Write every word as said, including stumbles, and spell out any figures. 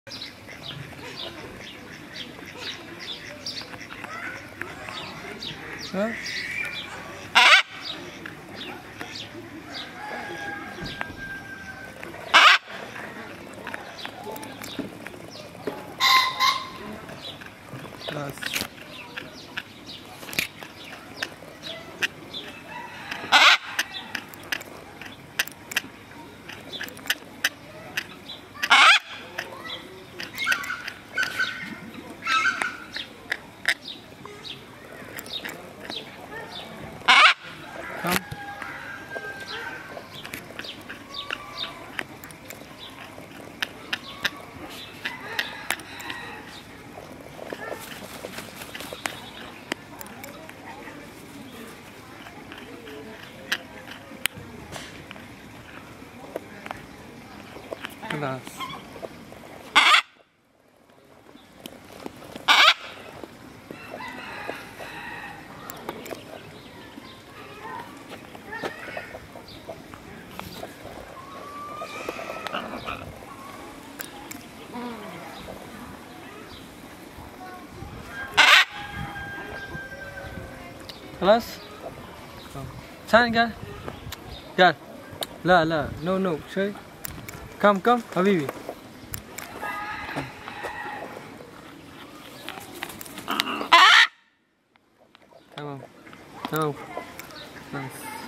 Huh? Last. Come. Last. خلاص ثاني قال قال لا لا نو نو شوي كم كم حبيبي تمام تمام